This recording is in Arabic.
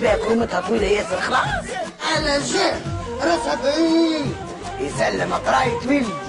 بها كرومتها طويله ياسر خلاص. على جهه راسها بعيد. يسلم طراي طويل.